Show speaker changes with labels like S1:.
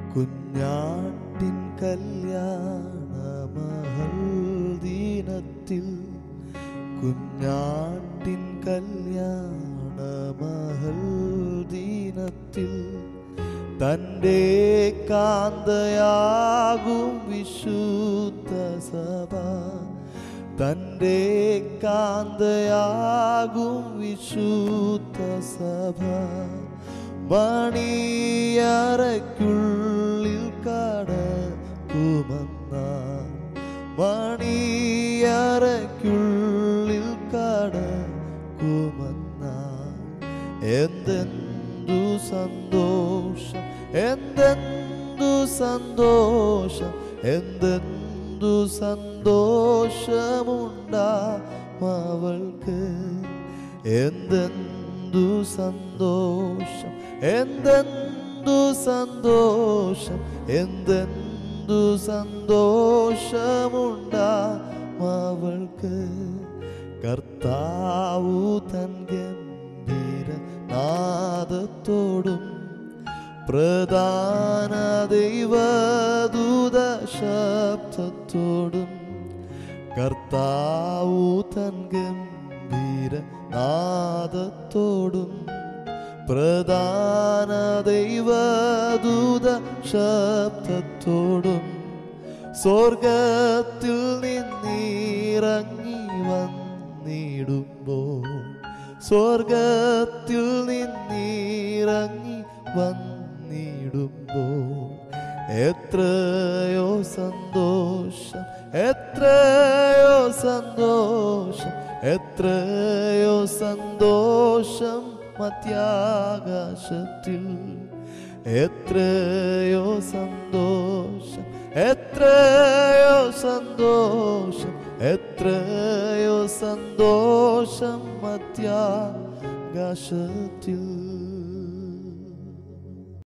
S1: കുഞ്ഞാട്ടിൻ കല്യാണമഹൽ ദിനത്തിൽ, കുഞ്ഞാട്ടിൻ കല്യാണമഹൽ ദിനത്തിൽ തൻ്റെ കാന്തയാകും വിശുദ്ധ സഭ, തൻ്റെ കാന്തയാകും വിശുദ്ധ സഭ മണിയറയ്ക്കുള്ളിൽ കടക്കുമെന്ന, മണിയറയ്ക്കുള്ളിൽ കടക്കുമെന്ന. എന്തെന്തു സന്തോഷം, എന്തെന്തു സന്തോഷം, എന്തെന്തു സന്തോഷമുണ്ടാവൾക്ക്, എന്തെന്തു സന്തോഷം, എന്തെന്തു സന്തോഷം, എന്തെന്തു സന്തോഷമുണ്ടാവൾക്ക്. കർത്താവു തൻ ഗംഭീര നാദത്തോടും പ്രധാന ദൈവദൂത ശബ്ദത്തോടും, കർത്താവു തൻ ഗംഭീര നാദത്തോടും പ്രധാന ദൈവദൂത ശബ്ദത്തോടും സ്വർഗത്തിൽ നിന്നിറങ്ങി വന്നിടുമ്പോൾ, സ്വർഗത്തിൽ നിന്നിറങ്ങി വന്നിടുമ്പോൾ എത്രയോ സന്തോഷം, എത്രയോ സന്തോഷം, എത്രയോ സന്തോഷം മധ്യാകാശത്തിൽ, എത്രയോ സന്തോഷം, എത്രയോ സന്തോഷം, എത്രയോ സന്തോഷം മധ്യാകാശത്തിൽ.